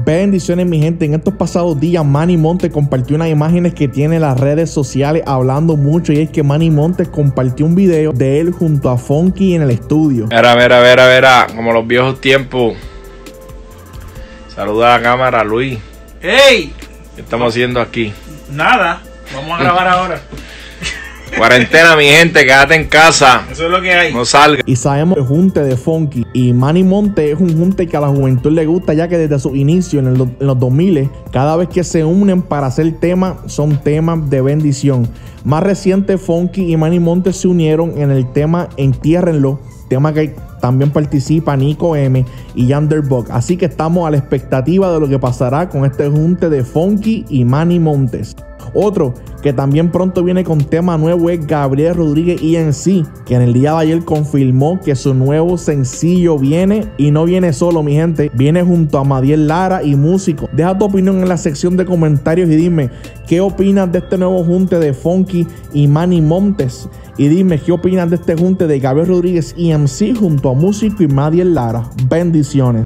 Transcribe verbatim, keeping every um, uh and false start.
Bendiciones, mi gente. En estos pasados días Manny Montes compartió unas imágenes que tiene en las redes sociales hablando mucho, y es que Manny Montes compartió un video de él junto a Funky en el estudio. Mira, mira, mira, mira, como los viejos tiempos. Saluda a la cámara, Luis. ¡Ey! ¿Qué estamos haciendo aquí? Nada, vamos a grabar ahora. Cuarentena, mi gente, quédate en casa. Eso es lo que hay. No salga. Y sabemos el junte de Funky y Manny Montes es un junte que a la juventud le gusta, ya que desde su inicio en, el, en los dos mil, cada vez que se unen para hacer temas, son temas de bendición. Más reciente, Funky y Manny Montes se unieron en el tema Entiérrenlo, tema que también participa Nico M y Yanderbug. Así que estamos a la expectativa de lo que pasará con este junte de Funky y Manny Montes. Otro que también pronto viene con tema nuevo es Gabriel Rodríguez E N C, que en el día de ayer confirmó que su nuevo sencillo viene, y no viene solo, mi gente, viene junto a Madiel Lara y músicos. Deja tu opinión en la sección de comentarios y dime qué opinas de este nuevo junte de Funky y Manny Montes, y dime qué opinas de este junte de Gabriel Rodríguez E N C junto a músico y Madiel Lara. Bendiciones.